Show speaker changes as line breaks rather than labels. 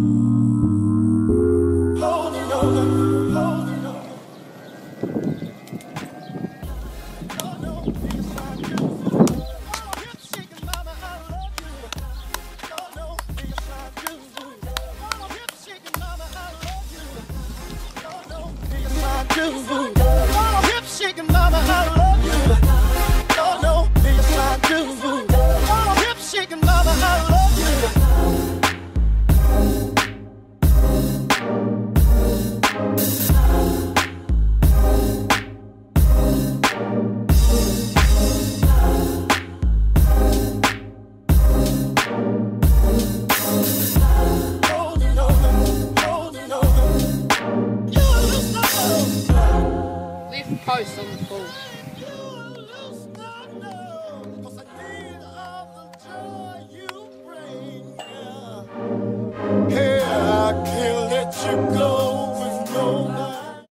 Holding on, holding on. Oh no, yes I do. Oh, hips shaking, mama, I love you. Oh no, yes I do. Oh, hips shaking, mama, I love you. Oh no, yes I do. Oh, hips shaking, mama, I love you. Oh no, yes I do. Oh, hips shaking, mama, I love you.
Post on the pool.
Hey, I can't let you go.